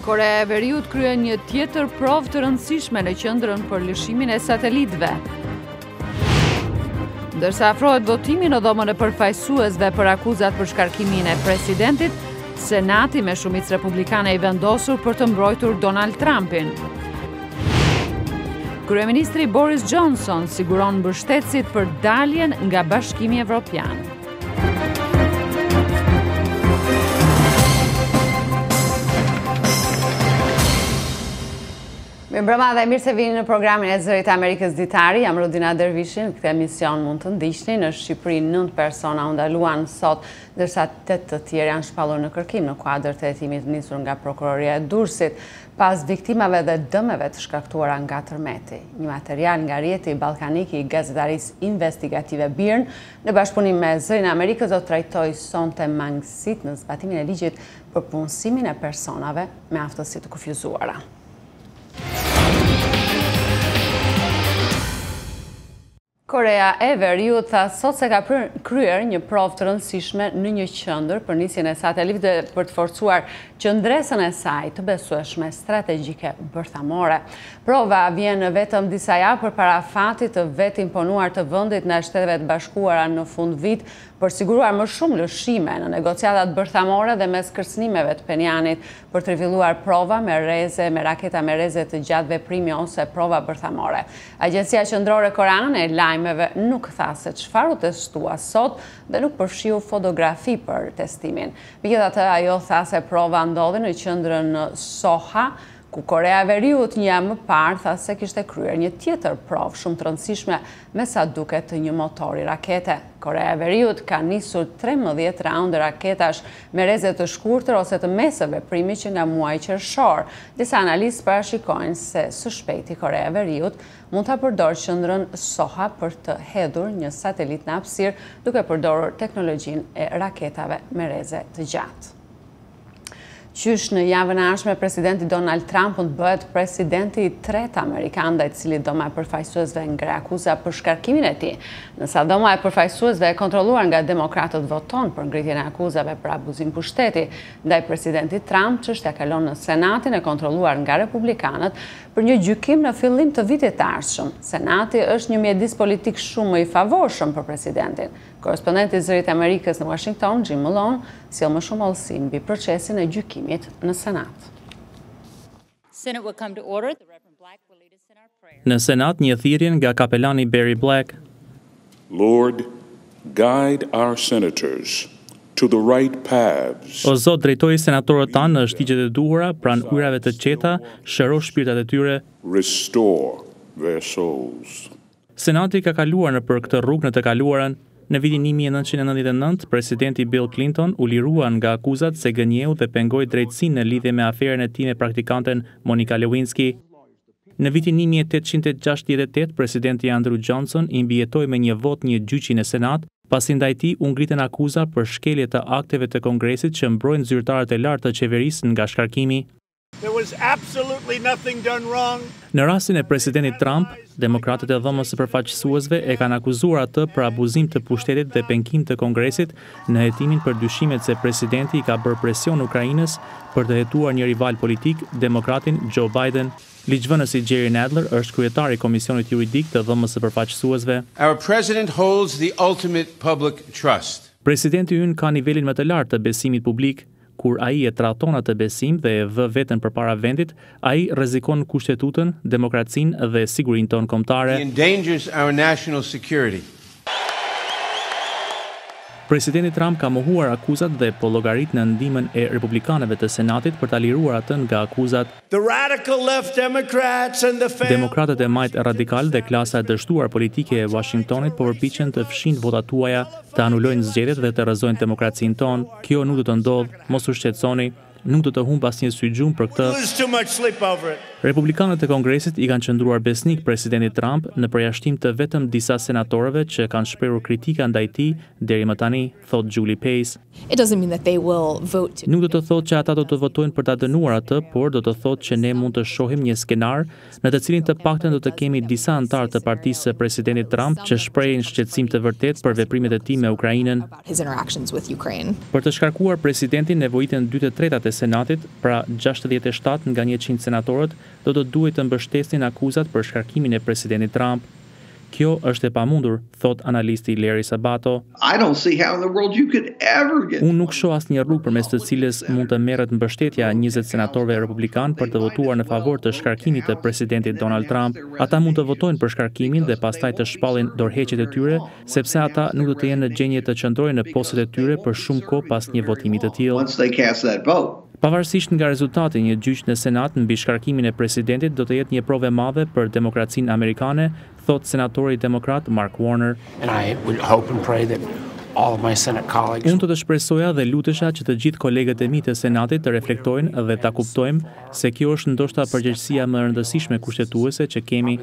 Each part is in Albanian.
Korea e Veriut kryen një tjetër provë të rëndësishme në qendrën për lëshimin e satelitëve. Ndërsa afrohet votimi në dhomën e përfaqësuesve për akuzat për shkarkimin e presidentit, Senati me shumicë republikane i vendosur për të mbrojtur Donald Trumpin. Kryeministri Boris Johnson siguron mbështetësit për daljen nga Bashkimi Evropian. Mirëmbrëma dhe mirë se vini në programin e Zërit Amerikës Ditari. Jam Rodina Dervishin. Këtë emision mund të ndiqni. Në Shqipëri 9 persona u ndaluan sot, ndërsa 8 të tjerë janë shpallur në kërkim në kuadër të hetimit nisur nga Prokuroria e Durrësit pas viktimave dhe dëmeve të shkaktuara nga tërmeti. Një material nga rjeti ballkanik i gazetarisë investigative BIRN në bashkëpunim me Zërin Amerikës do trajtoj sonte mangësitë në zbatimin e ligjit për punësimin e personave me aftësi të kufizuara. Korea e Veriut tha sot se ka kryer një provë të rëndësishme në një qendër për nisjen e satelitëve për të forcuar qendresën e saj të besueshme strategjike bërthamore. Prova vjen vetëm disa javë përpara fatit të vetë imponuar të vendit në Shtetet e Bashkuara në fund vit për siguruar më shumë lëshime në negociatat bërthamore dhe mes kërcënimeve të Penjanit për të zhvilluar prova me raketa me reze të gjatë veprimi ose prova bërthamore. Agjencia Qendrore Koreane e lajmeve nuk tha se çfarë u testua sot dhe nuk përfshiu fotografi për testimin. Megjithatë, ajo tha se prova ndodhi në qendrën Soha, ku Korea e Veriut një javë më parë tha se kishte kryer një tjetër provë shumë të rëndësishme me sa duket të një motori rakete. Korea e Veriut ka nisur 13 raunde raketash me reze të shkurtër ose të mesë veprimi që nga muaji qershor. Disa analistë parashikojnë se së shpejti Korea e Veriut mund ta përdorë qendrën Soha për të hedhur një satelit në hapësirë duke përdorur teknologjinë e raketave me reze të gjatë. Qysh në javën e ardhshme presidenti Donald Trump mund bëhet presidenti i tretë amerikan ndaj i cili dhoma e përfaqësuesve ngre akuza për shkarkimin e tij. Nësa dhoma e përfaqësuesve e kontrolluar nga demokratët voton për ngritjen e akuzave për abuzim pushteti ndaj presidentit Trump, çështja kalon në Senatin e kontrolluar nga republikanët për një gjykim në fillim të vitit të ardhshëm. Senati është një mjedis politik shumë i favorshëm për presidentin. Korrespondenti i Zërit Amerikës në Washington, Jim Malone, sjell më shumë hollësi mbi procesin e gjykimit në Senat. Në Senat një thirrje nga kapelani Barry Black. Lord, guide our senators to the right paths. O Zot, drejtoji senatorët tanë në shtigjet e duhura, pranë yrave të qeta, shëro shpirtat e tyre. Restore their souls. Senati ka kaluar nëpër këtë rrugë në të kaluarën. Në vitin 1999, presidenti Bill Clinton u lirua nga akuzat se gënjeu dhe pengoi drejtësinë në lidhje me aferën e tij me praktikanten Monica Lewinsky. Në vitin 1868, presidenti Andrew Johnson i mbijetoi me një vot një gjyqi në Senat, pasi ndaj tij u ngritën akuza për shkelje të akteve të Kongresit që mbrojnë zyrtarët e lartë të qeverisë nga shkarkimi. There was absolutely nothing done wrong. Në rastin e presidentit Trump, demokratët e dhomës së përfaqësuesve e kanë akuzuar atë për abuzim të pushtetit dhe penkim të Kongresit në hetimin për dyshimet se presidenti i ka bërë presion Ukrainës për të hetuar një rival politik, demokratin Joe Biden. Ligjvënësi Jerry Nadler është kryetari i Komisionit Juridik të dhomës së përfaqësuesve. Our president holds the ultimate public trust. Presidenti ynë ka nivelin më të lartë të besimit publik. Kur ai e traton atë besim dhe e vë veten përpara vendit, ai rrezikon kushtetutën, demokracinë dhe sigurinë tonë kombëtare. He endangers our national security. Presidenti Trump ka mohuar akuzat dhe po llogarit në ndihmën e republikanëve të Senatit për ta liruar atë nga akuzat. The radical left Democrats and the Demokratët e majt radikal dhe klasa e dështuar politike e Washingtonit po përpiqen të fshinë votat tuaja, të anulojnë zgjedhjet dhe të rrëzojnë demokracinë tonë. Kjo nuk do të ndodhë, mos u shqetësoni. Nuk do të humb asnjë sy gjumë për këtë. Republikanët e Kongresit i kanë qëndruar besnik presidentit Trump në përjashtim të vetëm disa senatorëve që kanë shprehur kritika ndaj tij deri më tani, thot Julie Pace. Nuk do të thotë që ata do të votojnë për ta dënuar atë, por do të thotë që ne mund të shohim një skenar në të cilin të paktën do të kemi disa anëtar të partisë së presidentit Trump që shprehin shqetësim të vërtetë për veprimet e tij me Ukrainën. Për të shkarkuar presidentin nevojiten 2/3 e Senatit, pra 67 nga 100 senatorët do të duhet të mbështesin akuzat për shkarkimin e presidentit Trump. Kjo është e pamundur, thot analisti Larry Sabato. Unë nuk shoh asnjë rrugë përmes të cilës mund të merret mbështetja 20 senatorëve republikan për të votuar në favor të shkarkimit të presidentit Donald Trump. Ata mund të votojnë për shkarkimin dhe pastaj të shpallin dorëheqjet e tyre, sepse ata nuk do të jenë në gjendje të qëndrojnë në postet e tyre për shumë kohë pas një votimi të tillë. Pavarësisht nga rezultati, një gjyq në Senat mbi shkarkimin e presidentit do të jetë një provë e madhe për demokracinë amerikane, thot senatori demokrat Mark Warner. Unë të shpresoja dhe lutesha që të gjithë kolegët e mi të Senatit të reflektojnë dhe ta kuptojmë se kjo është ndoshta përgjegjësia më e rëndësishme kushtetuese që kemi.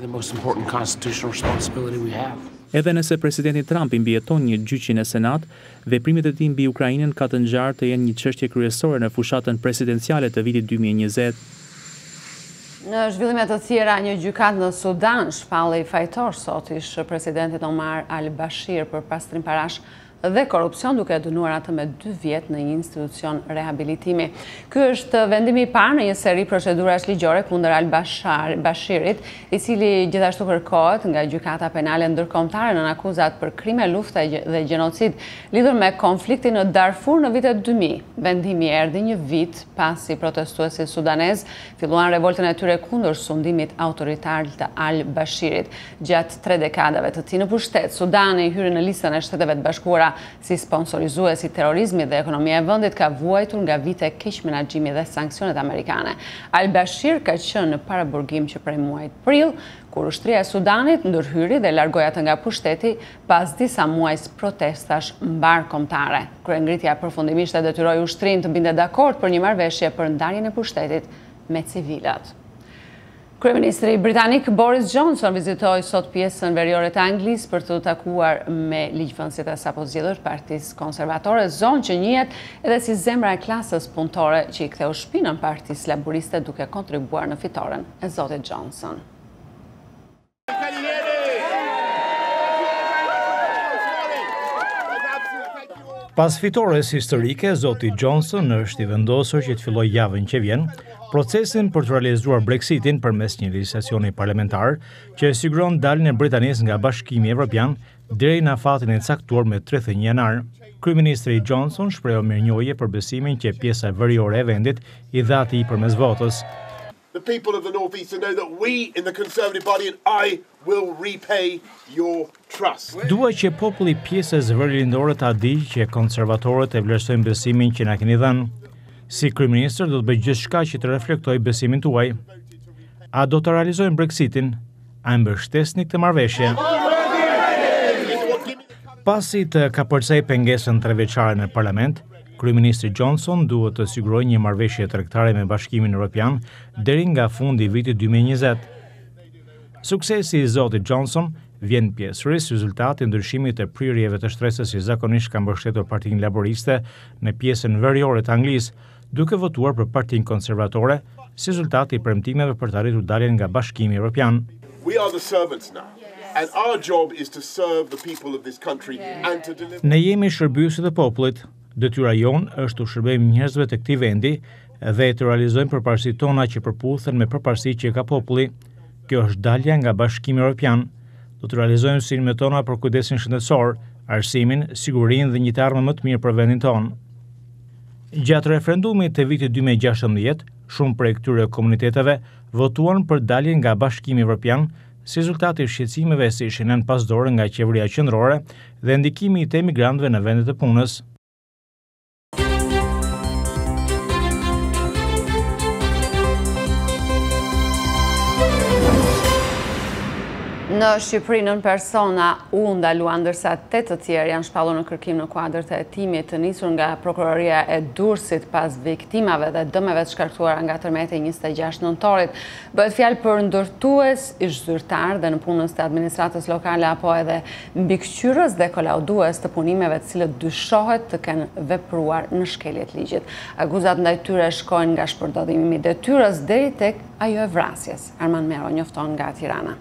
Edhe nëse presidenti Trump i mbijeton një gjyqi në Senat, veprimet e tij mbi Ukrainën ka të ngjarë të jenë një çështje kryesore në fushatën presidenciale të vitit 2020. Në zhvillime të tjera, një gjykat në Sudan shpalli fajtor sot ish presidentit Omar al-Bashir për pastrim parash dhe korupcion, duke dënuar atë me 2 vjet në një institucion rehabilitimi. Ky është vendimi i parë në një seri procedurash ligjore kundër al-Bashirit, i cili gjithashtu kërkohet nga gjykata penale ndërkombëtare në akuzat për krime lufte dhe gjenocid lidhur me konfliktin në Darfur në vitet 2000. Vendimi erdhi një vit pasi protestuesit sudanez filluan revoltën e tyre kundër sundimit autoritar të al-Bashirit. Gjatë 3 dekadave të tij në pushtet, Sudani hyri në listën e Shteteve të Bashkuara si sponsorizuesi i terrorizmit dhe ekonomia e vendit ka vuajtur nga vite keq menaxhimi dhe sanksionet amerikane. Al-Bashir ka qenë në paraburgim që prej muajit prill, kur ushtria e Sudanit ndërhyri dhe largoi atë nga pushteti pas disa muajsh protestash mbarkombëtare. Kryengritja përfundimisht e detyroi ushtrinë të bindet dakord për një marrëveshje për ndarjen e pushtetit me civilat. Kryeministri britanik Boris Johnson vizitoi sot pjesën veriore të Anglisë për të takuar me ligjvënësit e sapo zgjedhur të Partisë Konservatore, zonë që njihet edhe si zemra e klasës punëtore që i ktheu shpinën Partisë Laboriste duke kontribuar në fitoren e zotit Johnson. Pas fitores historike, zoti Johnson është i vendosur që të fillojë javën që vjen procesin për të realizuar Brexitin përmes një legjislacioni parlamentar që siguron daljen e Britanisë nga Bashkimi Evropian deri në afatin e caktuar me 31 janar. Kryeministri Johnson shprehu mirënjohje për besimin që pjesa veriore e vendit i dha atij përmes votës. The people of the North East to know that we in the Conservative Party and I will repay your trust. Dua që populli pjesës verilindore ta di që konservatorët e vlerësojnë besimin që na keni dhënë. Si kryeministër do të bëj gjithçka që të reflektoj besimin tuaj. A do të realizojmë Brexitin? A mbështesni këtë marrëveshje? Pasi të kapërcej pengesën 3-vjeçare në parlament, kryeministri Johnson duhet të sigurojë një marrëveshje tregtare me Bashkimin Evropian deri nga fundi i vitit 2020. Suksesi i zotit Johnson vjen pjesërisht rezultati i ndryshimit të prirjeve të shtresës që zakonisht kanë mbështetur Partinë Laboriste në pjesën veriore të Anglisë, duke votuar për Partinë Konservatore si rezultati i premtimeve për të arritur daljen nga Bashkimi Evropian. We are the servants now. And our job is to serve the people of this country and to deliver. Ne jemi shërbyesët e popullit. Detyra jonë është të shërbejmë njerëzve të këtij vendi dhe të realizojmë përparësitë tona që përputhen me përparësitë që ka populli. Kjo është dalja nga Bashkimi Evropian. Do të realizojmë synime tona për kujdesin shëndetësor, arsimin, sigurinë dhe një të ardhme më të mirë për vendin tonë. Gjatë referendumit të vitit 2016, shumë prej këtyre komuniteteve votuan për daljen nga Bashkimi Evropian si rezultati i shqetësimeve se ishin nën pasdore nga qeveria qendrore dhe ndikimi të emigrantëve në vendet e punës. Në Shqipëri nën persona u ndaluan, ndërsa 8 të tjerë janë shpallur në kërkim në kuadër të hetimit të nisur nga Prokuroria e Durrësit pas viktimave dhe dëmeve të shkaktuara nga tërmeti 26 nëntorit. Bëhet fjalë për ndërtues, ish zyrtar dhe në punës të administratës lokale apo edhe mbikëqyrës dhe kolaudues të punimeve të cilët dyshohet të kenë vepruar në shkeljet ligjit. Akuzat ndaj tyre shkojnë nga shpërndodhimi i detyrës deri tek ajo e vrasjes. Arman Mero njofton nga Tirana.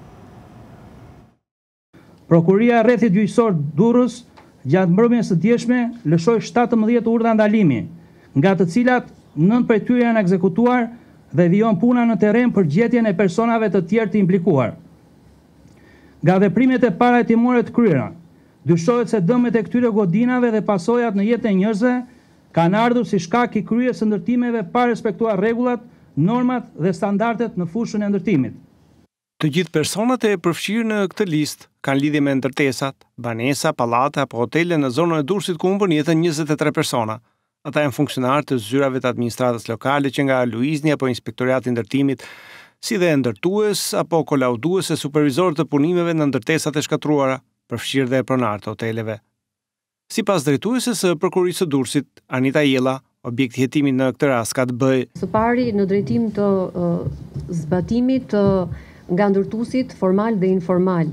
Prokuria rrethit gjyqësor Durrës gjatë mbrëmjes së dieshme lëshoi 17 urdhra ndalimi, nga të cilat 9 prej tyre janë ekzekutuar dhe vijon puna në terren për gjetjen e personave të tjerë të implikuar. Nga veprimet e para hetimore të kryera, dyshohet se dëmet e këtyre godinave dhe pasojat në jetën e njerëzve kanë ardhur si shkak i kryes së ndërtimeve pa respektuar rregullat, normat dhe standardet në fushën e ndërtimit. Të gjithë personat e përfshirë në këtë listë kanë lidhje me ndërtesat, banesa, pallate apo hotele në zonën e Durrësit ku humbën jetën 23 persona. Ata janë funksionarë të zyrave të administratës lokale që nga luizni apo inspektorati i ndërtimit, si dhe ndërtues apo kolaudues e supervizor të punimeve në ndërtesat e shkatruara, përfshirë dhe pronarë të hoteleve. Sipas drejtueses së prokurisë së Durrësit, Anita Jella, objekti hetimit në këtë rast ka të bëjë së pari në drejtim të zbatimit nga ndërtuesit formal dhe informal.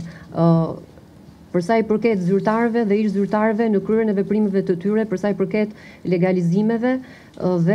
Për sa i përket zyrtarëve dhe ish zyrtarëve në kryerjen e veprimeve të tyre, për sa i përket legalizimeve dhe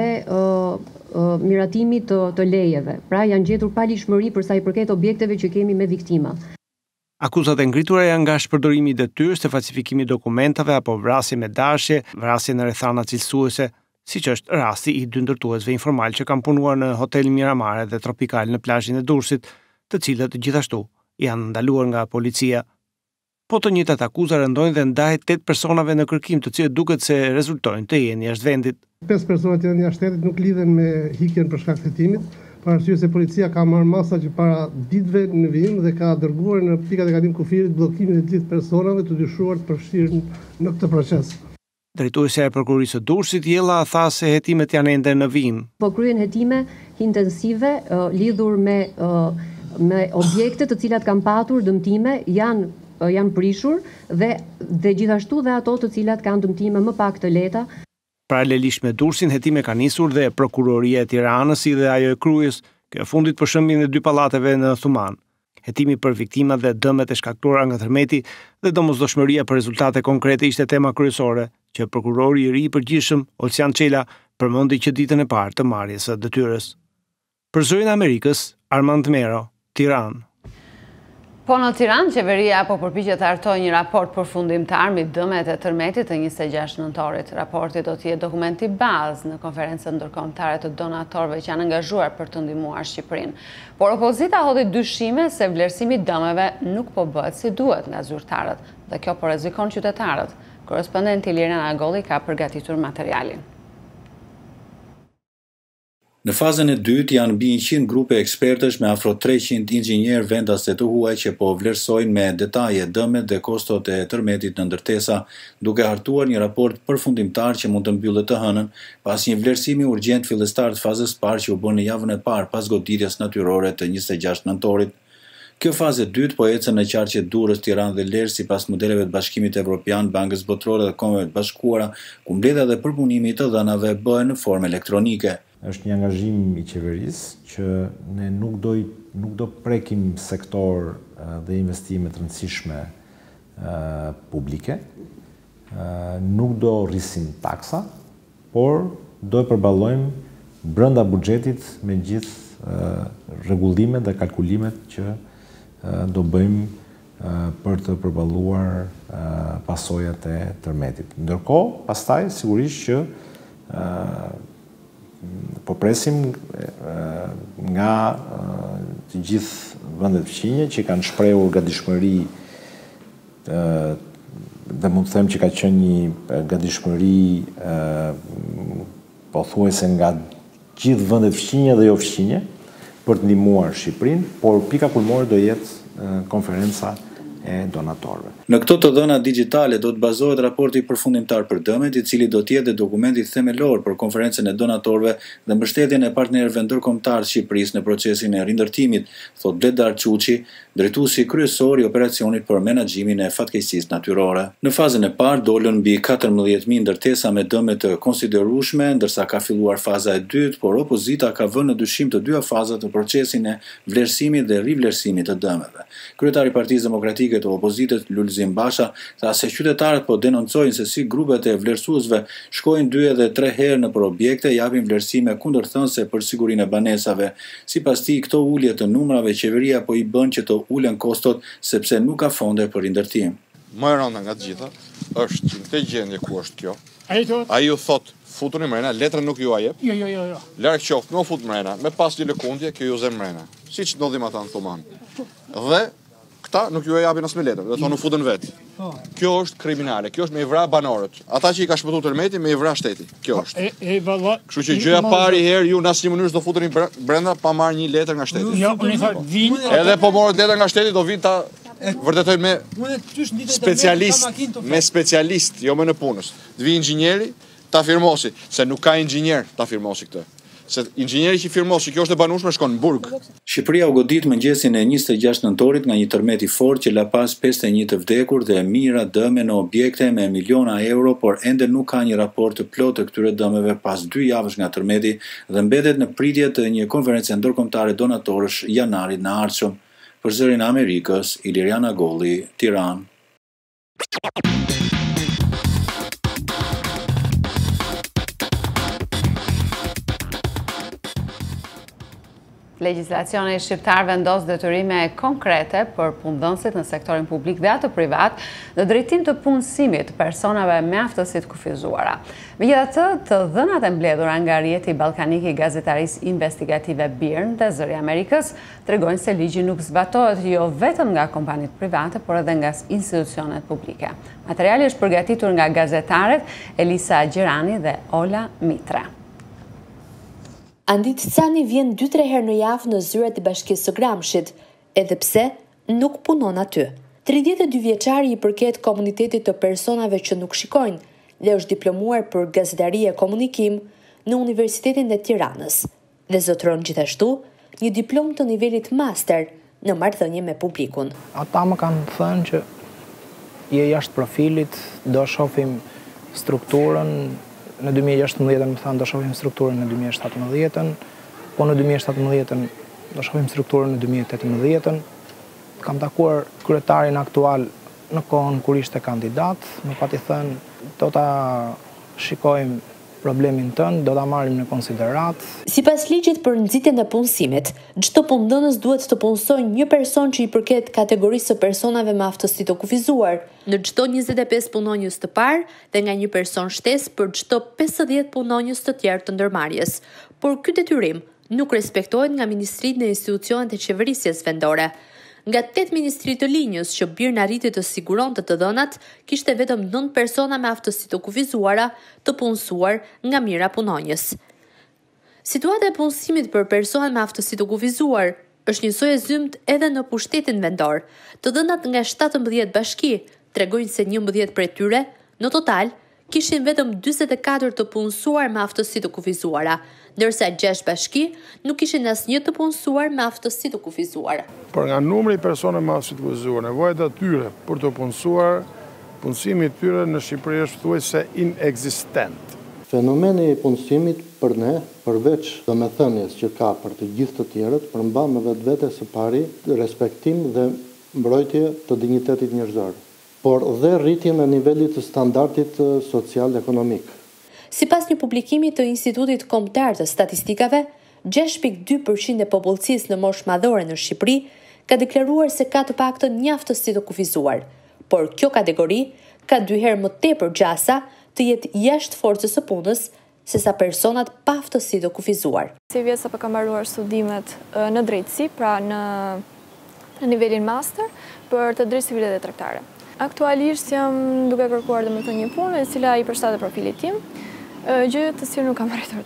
miratimit të lejeve. Pra janë gjetur palishmëri për sa i përket objekteve që kemi me viktima. Akuzat e ngritura janë nga shpërdorimi i detyrës të falsifikimit dokumentave apo vrasje me dashje, vrasje në rrethana cilësuese, siç është rasti i 2 ndërtuesve informal që kanë punuar në hotelin Miramare dhe Tropikal në plazhin e Durrësit, të cilët gjithashtu janë ndaluar nga policia. Po të njëjtat akuza rëndojnë dhe ndaj 8 personave në kërkim, të cilët duket se rezultojnë të jenë jashtë vendit. 5 personat që janë jashtë shtetit nuk lidhen me hikjen për shkak të hetimit, për arsye se policia ka marrë masa që para ditëve në vijim dhe ka dërguar në pikat e kalim kufirit bllokimin e të gjithë personave të dyshuar të përfshirë në këtë proces. Drejtuesja e prokurisë së Durrësit Jella tha se hetimet janë ende në vijim. Po kryen hetime intensive lidhur me objekte të cilat kanë patur dëmtime, janë prishur dhe gjithashtu dhe ato të cilat kanë dëmtime më pak të lehta. Paralelisht me Durrësin, hetime ka nisur dhe prokuroria e Tiranës si dhe ajo e Krujës, kjo fundit për shëmbjen e 2 pallateve në Thuman. Hetimi për viktimat dhe dëmet e shkaktuara nga tërmeti dhe domosdoshmëria për rezultate konkrete ishte tema kryesore që prokurori i ri i përgjithshëm Olsian Çela përmendi që ditën e parë të marrjes së detyrës. Për Zërin e Amerikës, Armand Mero, Tiranë. Po në Tiranë, qeveria po përpiqet të hartojë një raport përfundimtar mbi dëmet e tërmetit të 26 nëntorit. Raporti do të jetë dokumenti bazë në konferencën ndërkombëtare të donatorëve që janë angazhuar për të ndihmuar Shqipërinë. Por opozita hodhi dyshime se vlerësimi i dëmeve nuk po bëhet si duhet nga zyrtarët dhe kjo po rrezikon qytetarët. Korrespondenti Lirena Agolli ka përgatitur materialin. Në fazën e dytë janë mbi 100 grupe ekspertësh me afro 300 inxhinierë vendase të huaj që po vlerësojnë me detaje dëmet dhe kostot e tërmetit në ndërtesa, duke hartuar një raport përfundimtar që mund të mbyllet të hënën pas një vlerësimi urgjent fillestar të fazës parë që u bën në javën e parë pas goditjes natyrore të 26 nëntorit. Kjo fazë e dytë po ecën në qarqet Durrës, Tiranë dhe Lezhë sipas modeleve të Bashkimit Evropian, Bankës Botërore dhe Kombeve të Bashkuara, ku mbledhja dhe përpunimi i të dhënave bëhen në formë elektronike. Është një angazhim i qeverisë që ne nuk do prekim sektor dhe investime të rëndësishme publike, nuk do rrisim taksa, por do e përballojmë brenda buxhetit me gjithë rregullimet dhe kalkulimet që do bëjmë për të përballuar pasojat e tërmetit. Ndërkohë, pastaj sigurisht që po presim nga të gjithë vendet fqinje që kanë shprehur gatishmëri dhe mund të them që ka qenë një gatishmëri pothuajse nga gjithë vendet fqinje dhe jo fqinje për të ndihmuar Shqipërinë, por pika kulmore do jetë konferenca e donatorëve. Në këto të dhëna digjitale do të bazohet raporti përfundimtar për dëmet, i cili do të jetë dokumenti themelor për konferencën e donatorëve dhe mbështetjen e partnerëve ndërkombëtar të Shqipërisë në procesin e rindërtimit, thot Bledar Çuçi, drejtuesi kryesor i operacionit për menaxhimin e fatkeqësisë natyrore. Në fazën e parë dolën mbi 14.000 ndërtesa me dëme të konsiderueshme, ndërsa ka filluar faza e dytë, por opozita ka vënë në dyshim të dyja fazat të procesin e vlerësimit dhe rivlerësimit të dëmeve. Kryetari i Partisë Demokratike të opozitës Lulzim Basha tha se qytetarët po denoncojnë se si grupet e vlerësuesve shkojnë 2 edhe 3 herë në për objekte, japin vlerësime kundërthënëse për sigurinë e banesave. Sipas tij, këto ulje të numrave qeveria po i bën që të ulen kostot sepse nuk ka fonde për rindërtim. Më e rënda nga të gjitha është që në këtë gjendje ku është kjo, ai u thot futuni mrena, letrën nuk ju a jep. Jo. Larg qoftë, nuk fut mrena, me pas një lëkundje, kjo ju zë mrena. Siç ndodhim ata në Thuman. Dhe këta nuk ju e japin as me letër, dhe thonë nuk futën vetë. Kjo është kriminale, kjo është me i vra banorët. Ata që i ka shpëtuar tërmeti me i vra shteti. Kjo është. Kështu që gjëja parë herë ju në asnjë mënyrë s'do futeni brenda pa marrë një letër nga shteti. Jo, unë thoj vin. Edhe po morët letër nga shteti do vinë ta vërtetojnë me specialist, jo me në punës. Të vi inxhinieri ta firmosi, se nuk ka inxhinier ta firmosi këtë. Se inxhinieri që firmosi, kjo është e banueshme, shkon në burg. Shqipëria u godit mëngjesin e 26 nëntorit nga një tërmet i fortë që la pas 51 të vdekur dhe mijëra dëme në objekte me miliona euro, por ende nuk ka një raport të plotë të këtyre dëmeve pas 2 javësh nga tërmeti dhe mbetet në pritje të një konferencë ndërkombëtare donatorësh janarit në ardhshëm. Për Zërin e Amerikës, Iliriana Golli, Tiranë. Legjislacioni shqiptar vendos detyrime konkrete për punëdhënësit në sektorin publik dhe atë privat në drejtim të punësimit të personave me aftësi të kufizuara. Megjithatë, të dhënat e mbledhura nga rrjeti ballkanik i gazetarisë investigative BIRN dhe Zëri i Amerikës tregojnë se ligji nuk zbatohet jo vetëm nga kompanitë private, por edhe nga institucionet publike. Materiali është përgatitur nga gazetaret Elisa Gjerani dhe Ola Mitre. Andit Cani vjen 2-3 herë në javë në zyrat e Bashkisë së Gramshit, edhe pse nuk punon aty. 32 vjeçari i përket komunitetit të personave që nuk shikojnë dhe është diplomuar për gazetari e komunikim në Universitetin e Tiranës dhe zotëron gjithashtu një diplomë të nivelit master në marrëdhënie me publikun. Ata më kanë thënë që je jashtë profilit, do shohim strukturën. Në 2016 më thanë do shohim strukturën në 2017, po në 2017 do shohim strukturën në 2018. Kam takuar kryetarin aktual në kohën kur ishte kandidat, më pati thënë do ta shikojmë problemin tënd, do ta marrim në konsiderat. Sipas ligjit për nxitjen e punësimit, çdo punëdhënës duhet të punësojë një person që i përket kategorisë së personave me aftësi të kufizuar, në çdo 25 punonjës të parë dhe nga një person shtesë për çdo 50 punonjës të tjerë të ndërmarrjes. Por ky detyrim nuk respektohet nga ministritë dhe institucionet e qeverisjes vendore. Nga 8 ministri të linjës që BIRN arriti të siguronte të dhënat, kishte vetëm 9 persona me aftësi të kufizuara të punësuar nga mira punonjës. Situata e punësimit për persona me aftësi të kufizuar është njësoj e zymt edhe në pushtetin vendor. Të dhënat nga 17 bashki tregojnë se 11 prej tyre, në total, kishin vetëm 44 të punësuar me aftësi të kufizuara, ndërsa 6 bashki nuk kishin asnjë të punësuar me aftësi të kufizuar. Por nga numri i personave me aftësi të kufizuar, nevojat e tyre për të punësuar, punësimi i tyre në Shqipëri është thuajse inekzistent. Fenomeni i punësimit për ne, përveç domethënies që ka për të gjithë të tjerët, përmban me vetvete së pari respektim dhe mbrojtje të dinjitetit njerëzor, por dhe rritjen e nivelit të standardit social-ekonomik. Sipas një publikimi të Institutit Kombëtar të Statistikave, 6.2% e popullsisë në moshë madhore në Shqipëri ka deklaruar se ka të paktën një aftësi të kufizuar, por kjo kategori ka 2 herë më tepër gjasa të jetë jashtë forcës së punës sesa personat pa aftësi të kufizuar. Si vjet sapo kam mbaruar studimet në drejtësi, pra në nivelin master për të drejtë civile dhe tregtare. Aktualisht jam duke kërkuar domethënë një punë e cila i përshtatet profilit tim, gjë të cilën nuk kam arritur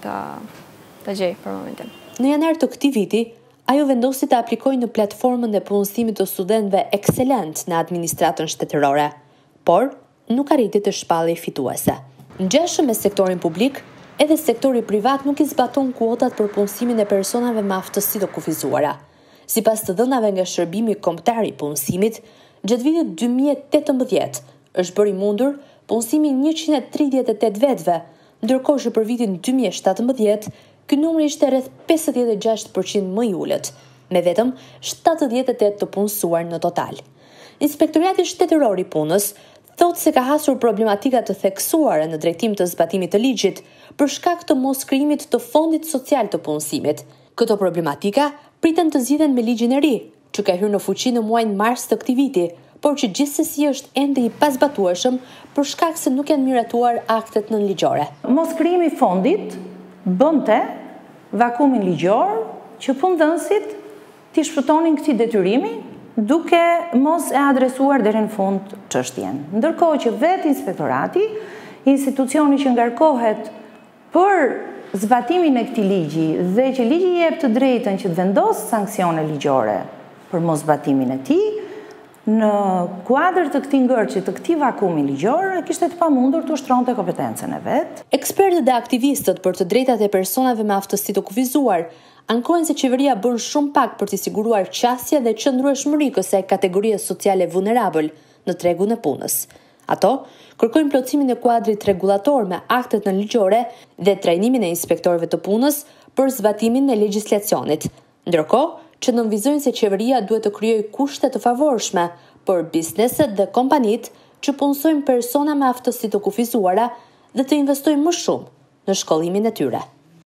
ta gjej për momentin. Në janar të këtij viti, ajo vendosi të aplikojë në platformën e punësimit të studentëve ekselent në administratën shtetërore, por nuk arriti të shpallej fituese. Ngjeshëm me sektorin publik, edhe sektori privat nuk i zbaton kuotat për punësimin e personave me aftësi të kufizuara. Sipas të dhënave nga Shërbimi Kombëtar i Punësimit, gjatë vitit 2018 është bërë i mundur punësimi 138 vetëve, ndërkohë që për vitin 2017 ky numër ishte rreth 56% më i ulët, me vetëm 78 të punësuar në total. Inspektorati Shtetëror i Punës thotë se ka hasur problematika të theksuara në drejtim të zbatimit të ligjit për shkak të moskrijimit të fondit social të punësimit. Këto problematika priten të zgjidhen me ligjin e ri, që ka hyrë në fuqi në muajin mars të këtij viti, por që gjithsesi është ende i pazbatueshëm për shkak se nuk janë miratuar aktet nënligjore. Mos krijimi i fondit bënte vakumin ligjor që punëdhënësit t'i shpëtonin këtij detyrimi duke mos e adresuar deri në fund çështjen. Ndërkohë që vetë inspektorati, institucioni që ngarkohet për zbatimin e këtij ligji dhe që ligji jep të drejtën që të vendosë sanksione ligjore për mos zbatimin e tij, në kuadër të këtij ngërçi, të këtij vakumi ligjor, kishte të pamundur të ushtronte kompetencën e vet. Ekspertët dhe aktivistët për të drejtat e personave me aftësi të kufizuar ankohen se qeveria bën shumë pak për të siguruar qasje dhe qëndrueshmëri kësaj kategorie sociale vulnerabël në tregun e punës. Ato kërkojnë plotësimin e kuadrit rregullator me aktet nënligjore dhe trajnimin e inspektorëve të punës për zbatimin e legjislacionit. Ndërkohë, që nënvizojnë se qeveria duhet të krijojë kushte të favorshme për bizneset dhe kompanitë që punësojnë persona me aftësi të kufizuara dhe të investojnë më shumë në shkollimin e tyre.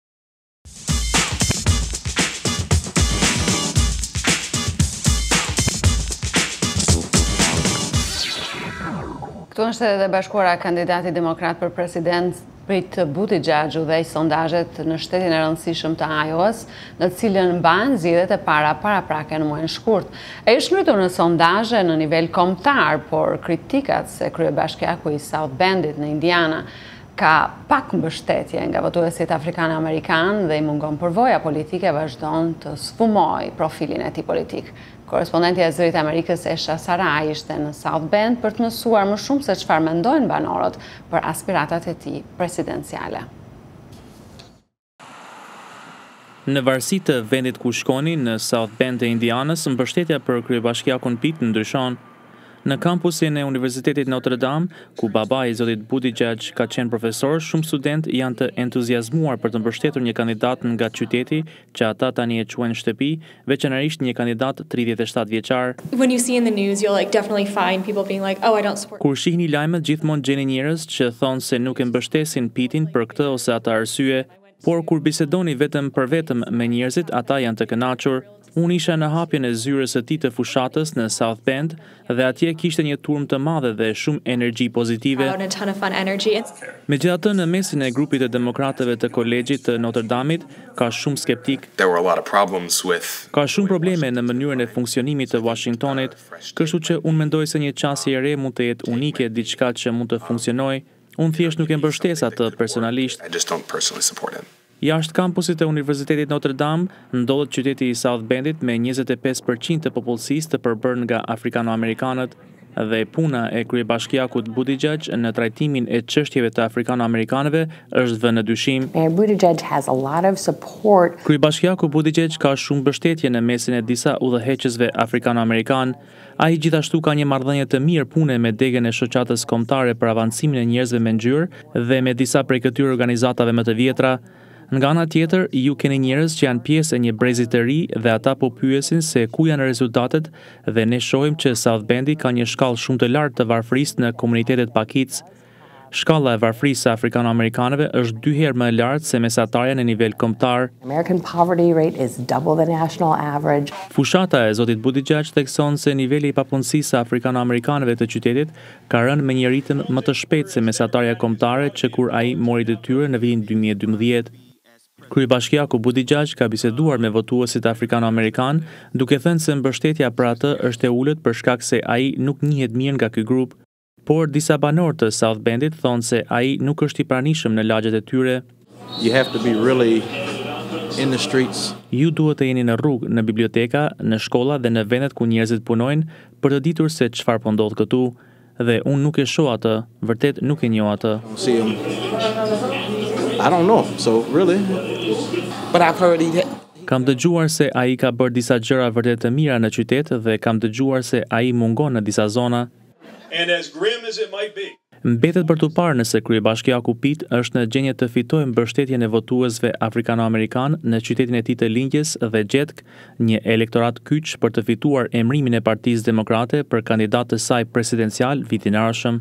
Këtu në Shtetet e Bashkuara, kandidati demokrat për president Pete Buttigieg udhëheq sondazhet në shtetin e rëndësishëm të Iowës, në të cilën mbahen zgjedhjet e paraprake në muajin shkurt. Ai është ngritur në sondazhe në nivel kombëtar, por kritikat se kryebashkiaku i South Bendit në Indiana ka pak mbështetje nga votuesit afrikan-amerikan dhe i mungon përvoja politike, vazhdon të sfumojë profilin e tij politik. Korrespondenti e Zërit Amerikës Esha Saraj ishte në South Bend për të mësuar më shumë se çfarë mendojnë banorët për aspiratat e tij presidenciale. Në varësi të vendit ku shkoni në South Bend e Indianës, mbështetja për kryebashkiakun Pitt ndryshon. Në kampusin e Universitetit Notre Dame, ku babai i zotit Buttigieg ka qenë profesor, shumë student janë të entuziazmuar për të mbështetur një kandidat nga qyteti që ata tani e quajnë shtëpi, veçanërisht një kandidat 37 vjeçar. When you see in the news, you'll definitely find people being like, "Oh, I don't support." Kur shihni lajmet, gjithmonë gjeni njerëz që thonë se nuk e mbështesin Pittin për këtë ose atë arsye, por kur bisedoni vetëm për vetëm me njerëzit, ata janë të kënaqur. Unë isha në hapjen e zyrës së tij të fushatës në South Bend dhe atje kishte një turmë të madhe dhe shumë energji pozitive. Megjithatë, në mesin e grupit të demokratëve të kolegjit të Notre Dameit ka shumë skeptik. Ka shumë probleme në mënyrën e funksionimit të Washingtonit, kështu që unë mendoj se një qasje e re mund të jetë unike, diçka që mund të funksionojë. Unë thjesht nuk e mbështes atë personalisht. Jashtë kampusit të Universitetit Notre Dame, ndodhet qyteti i South Bendit me 25% të popullsisë të përbërë nga afrikano-amerikanët dhe puna e kryebashkiakut Buttigieg në trajtimin e çështjeve të afrikano-amerikanëve është vënë në dyshim. Kryebashkiaku Buttigieg ka shumë mbështetje në mesin e disa udhëheqësve afrikano-amerikan. Ai gjithashtu ka një marrëdhënie të mirë pune me degën e shoqatës kombëtare për avancimin e njerëzve me ngjyrë dhe me disa prej këtyre organizatave më të vjetra. Nga ana tjetër, ju keni njerëz që janë pjesë e një brezi të ri dhe ata po pyesin se ku janë rezultatet dhe ne shohim që South Bendi ka një shkallë shumë të lartë të varfërisë në komunitetet pakicë. Shkalla e varfërisë së afrikano-amerikanëve është 2 herë më e lartë se mesatarja në nivel kombëtar. Fushata e zotit Buttigieg thekson se niveli i papunësisë së afrikano-amerikanëve të qytetit ka rënë me një ritëm më të shpejtë se mesatarja kombëtare që kur ai mori detyrën në vitin 2012. Kryebashkiaku Buttigieg ka biseduar me votuesit afrikano-amerikan, duke thënë se mbështetja për atë është e ulët për shkak se ai nuk njihet mirë nga ky grup, por disa banorë të South Bendit thonë se ai nuk është i pranishëm në lagjet e tyre. Ju duhet të jeni në rrugë, në biblioteka, në shkolla dhe në vendet ku njerëzit punojnë për të ditur se çfarë po ndodh këtu, dhe unë nuk e shoh atë, vërtet nuk e njoh atë. Kam dëgjuar se ai ka bërë disa gjëra vërtet të mira në qytet dhe kam dëgjuar se ai mungon në disa zona. Mbetet për të parë nëse kryebashkiaku Pitt është në gjendje të fitojë mbështetjen e votuesve afrikano-amerikan në qytetin e tij të lindjes dhe gjetk një elektorat kyç për të fituar emrimin e Partisë Demokrate për kandidat të saj presidencial vitin e ardhshëm.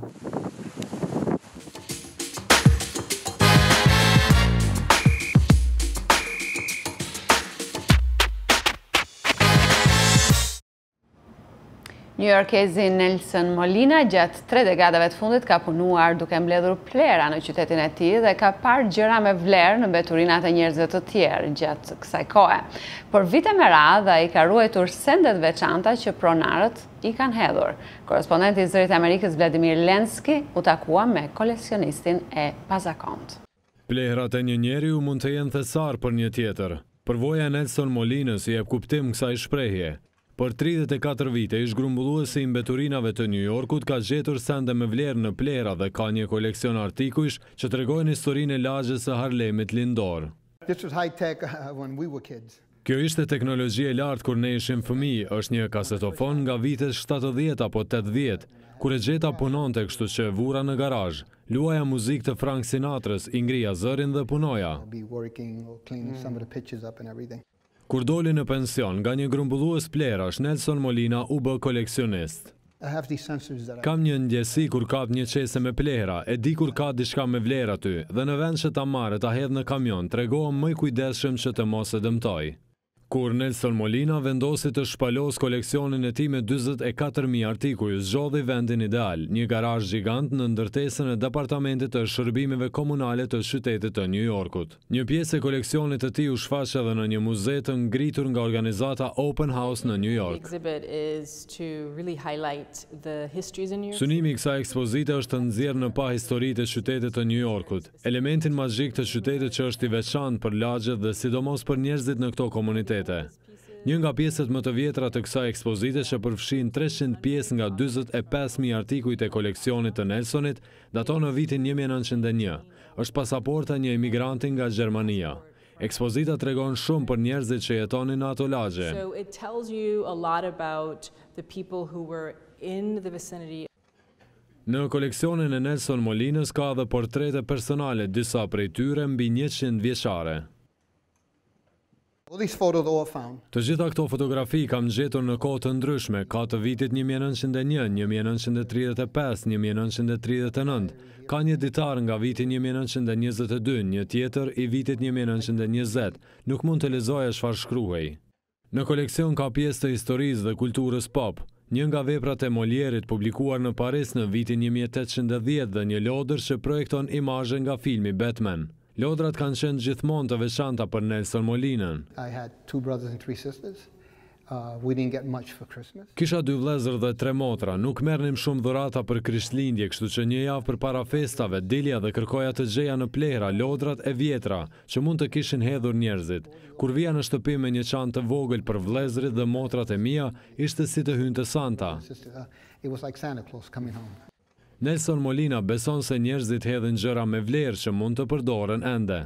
Newyorkezi Nelson Molina gjatë 3 dekadave të fundit ka punuar duke mbledhur plera në qytetin e tij dhe ka parë gjëra me vlerë në mbeturinat e njerëzve të tjerë gjatë kësaj kohe. Por vite me radhë ai ka ruajtur sendet veçanta që pronarët i kanë hedhur. Korrespondenti i Zërit Amerikës Vladimir Lenski u takua me koleksionistin e pazakont. Plerat e një njeriu mund të jenë thesar për një tjetër. Përvoja e Nelson Molinës i jep kuptim kësaj shprehje. Për 34 vite, ish grumbulluesi i mbeturinave të New Yorkut ka gjetur sende me vlerë në plera dhe ka një koleksion artikujsh që tregojnë historinë e lagjes së Harlemit lindor. This was high tech when we were kids. Kjo ishte teknologji e lartë kur ne ishim fëmijë, është një kasetofon nga vitet 70 apo 80, kur e gjeta punonte kështu që vura në garazh. Luaja muzikë të Frank Sinatrës, i ngrija zërin dhe punoja. Kur doli në pension nga një grumbullues plerash, Nelson Molina u bë koleksionist. Kam një ndjesi kur kap një qese me plera, e di kur ka diçka me vlerë aty, dhe në vend që ta marrë ta hedh në kamion, tregohem më i kujdesshëm që të mos e dëmtoj. Kur Nelson Molina vendosi të shpalos koleksionin e tij me 44.000 artikuj, zgjodhi vendin ideal, një garazh gjigant në ndërtesën e departamentit të shërbimeve komunale të qytetit të New Yorkut. Një pjesë e koleksionit të tij u shfaq edhe në një muze të ngritur nga organizata Open House në New York. Synimi i kësaj ekspozite është të nxjerrë në pa historitë e qytetit të New Yorkut, elementin magjik të qytetit që është i veçantë për lagjet dhe sidomos për njerëzit në këto komunitete. Një nga pjesët më të vjetra të kësaj ekspozite që përfshin 300 pjesë nga 45.000 artikujt e koleksionit të Nelsonit daton në vitin 1901. Është pasaporta një emigranti nga Gjermania. Ekspozita tregon shumë për njerëzit që jetonin në ato lagje. Në koleksionin e Nelson Molinës ka dhe portrete personale, disa prej tyre mbi 100 vjeçare. Të gjitha këto fotografi kam gjetur në kohë të ndryshme, ka të vitit 1901, 1935, 1939, ka një ditar nga viti 1922, një tjetër i vitit 1920, nuk mund të lexoja çfarë shkruhej. Në koleksion ka pjesë të historisë dhe kulturës pop, një nga veprat e Molierit publikuar në Paris në vitin 1810 dhe një lodër që projekton imazhe nga filmi Batman. Lodrat kanë qenë gjithmonë të veçanta për Nelson Molinën. Kisha 2 vëllezër dhe 3 motra, nuk merrnim shumë dhurata për Krishtlindje, kështu që një javë përpara festave dilja dhe kërkoja të gjeja në plera lodrat e vjetra që mund të kishin hedhur njerëzit. Kur vija në shtëpi me një çantë të vogël për vëllezërit dhe motrat e mia, ishte si të hynte Santa. Nelson Molina beson se njerëzit hedhin gjëra me vlerë që mund të përdoren ende.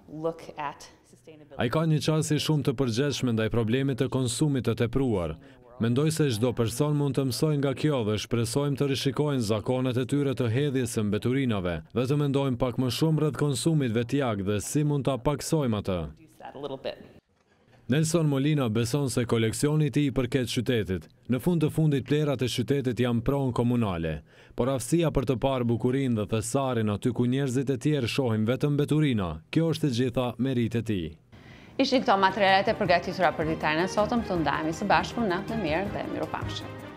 Ai ka një qasje shumë të përgjithshme ndaj problemit të konsumit të tepruar. Mendoj se çdo person mund të mësojë nga kjo dhe shpresojmë të rishikojnë zakonet e tyre të hedhjes së mbeturinave dhe të mendojmë pak më shumë rreth konsumit vetjak dhe si mund ta paksojmë atë. Nelson Molina beson se koleksioni i tij i përket qytetit. Në fund të fundit plerat e qytetit janë pronë komunale, por aftësia për të parë bukurinë dhe thesarin aty ku njerëzit e tjerë shohin vetëm mbeturina, kjo është e gjitha meritë e tij. Ishin këto materialet e përgatitura për ditën e sotëm, të ndajemi së bashku, natë në mirë dhe mirupafshim.